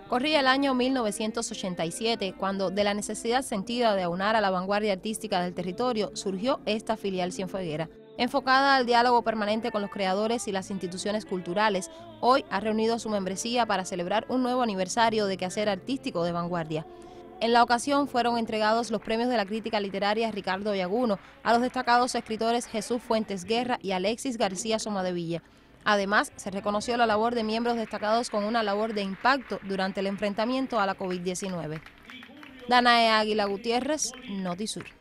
Corría el año 1987 cuando, de la necesidad sentida de aunar a la vanguardia artística del territorio, surgió esta filial cienfueguera. Enfocada al diálogo permanente con los creadores y las instituciones culturales, hoy ha reunido a su membresía para celebrar un nuevo aniversario de quehacer artístico de vanguardia. En la ocasión fueron entregados los premios de la crítica literaria Ricardo Yaguno a los destacados escritores Jesús Fuentes Guerra y Alexis García Somadevilla. Además, se reconoció la labor de miembros destacados con una labor de impacto durante el enfrentamiento a la COVID-19. Danae Águila Gutiérrez, Notisur.